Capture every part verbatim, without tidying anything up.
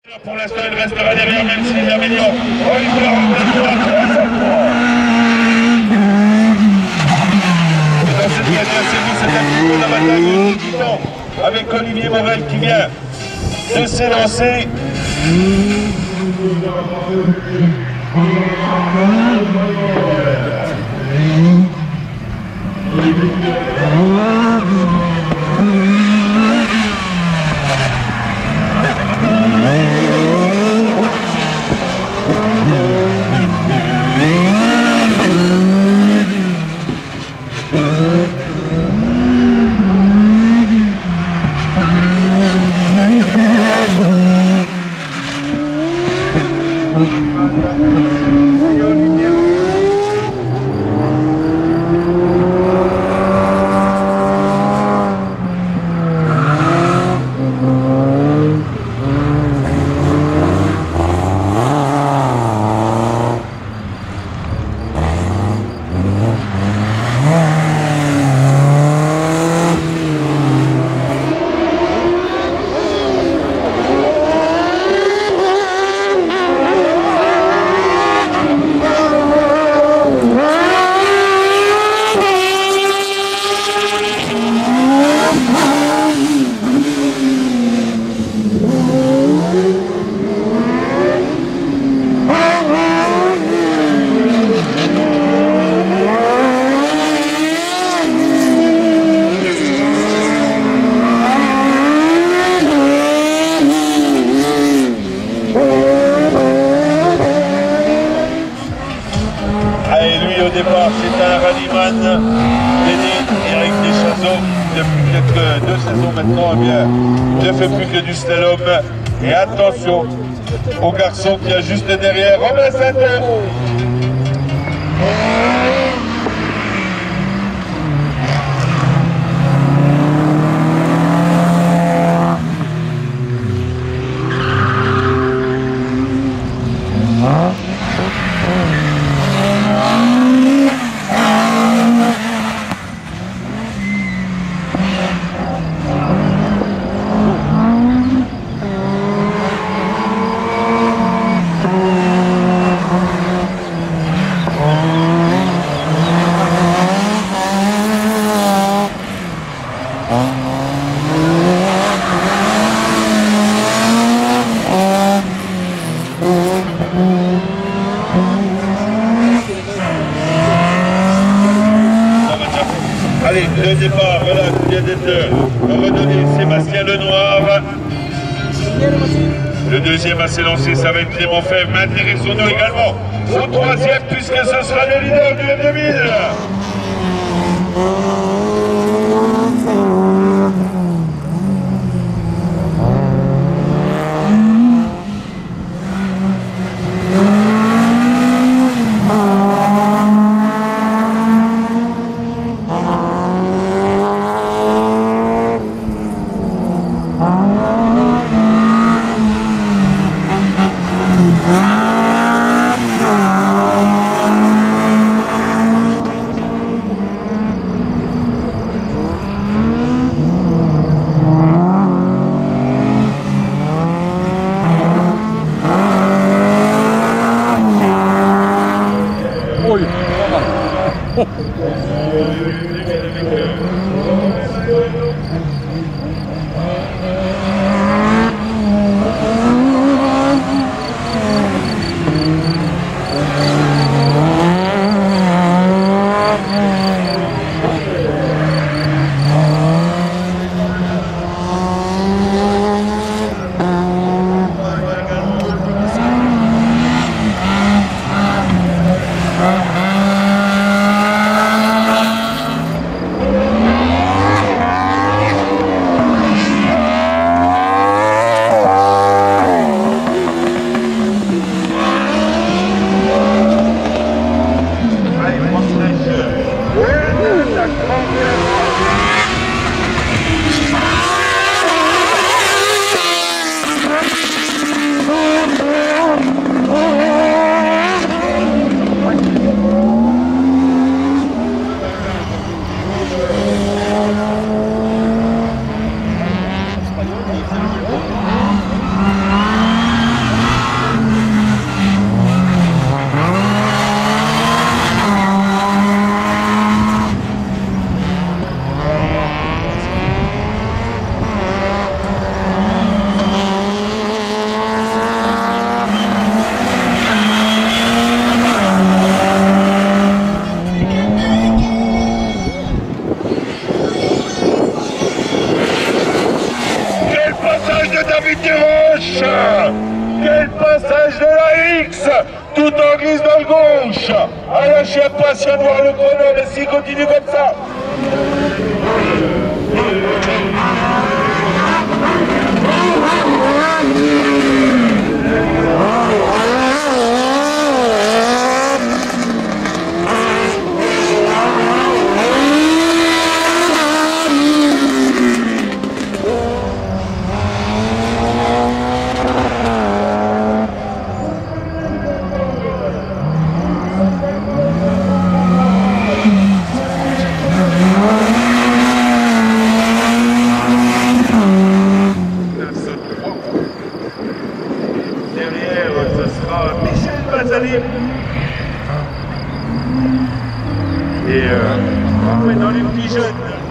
Pour l'instant, il restera derrière, même s'il améliore. Oh, il faut la remplacer à trois cent trois. Et dans cette dernière série, c'est un petit peu la bataille du titan avec Olivier Morel qui vient de s'élancer. Au départ, c'est un rallyman aidé Eric Deschazos depuis quelques deux saisons maintenant. Eh bien, il ne fait plus que du slalom. Et attention au garçon qui est juste derrière, Romain Saint-Denis. Allez, le départ, voilà, vient d'être redonné Sébastien Lenoir. Le deuxième à s'élancer, ça va être Clément Fèvre. Mais intéressons-nous également au troisième, puisque ce sera le leader du M deux mille. impatient de voir le chrono, mais s'il continue comme ça. Et euh, on est dans les petits jeunes.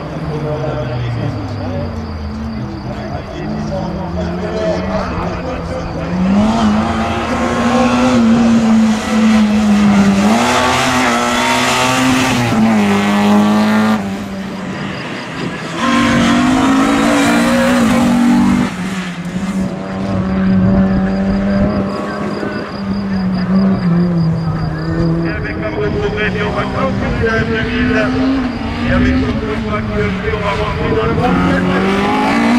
Et avec notre voix qui le fait, on va rentrer dans le monde.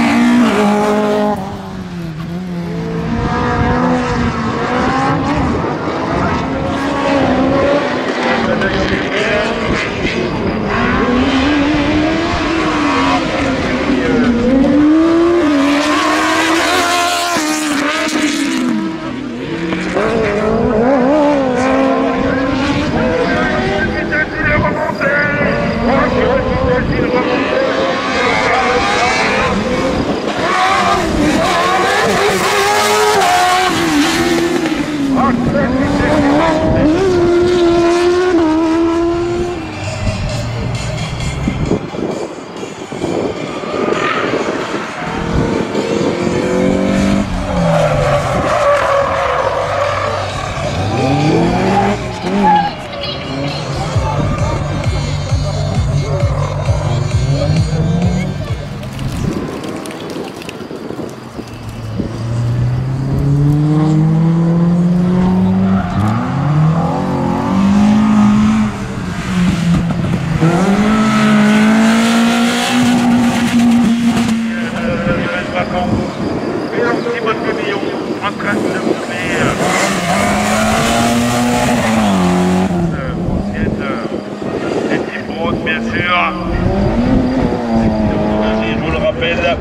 Je vous le rappelle.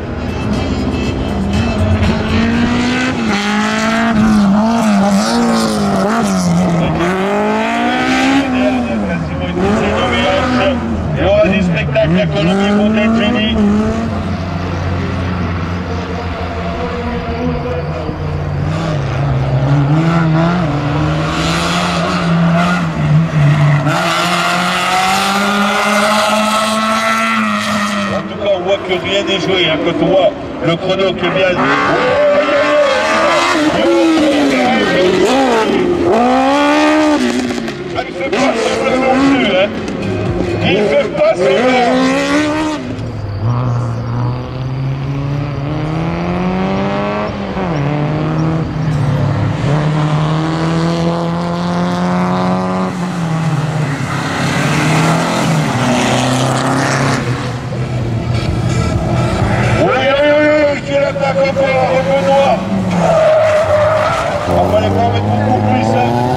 Il y aura du spectacle à Colombie pour être fini. Que rien n'est joué, hein, quand on voit le chrono qui est bien. Ah, il fait pas semblant non plus, hein. Il fait pas semblant. On va les voir mettre beaucoup plus.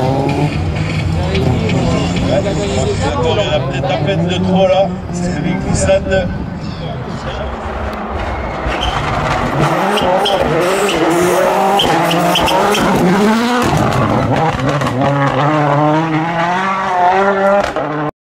Il y en a peut-être un peine de trop là. C'est les glissades.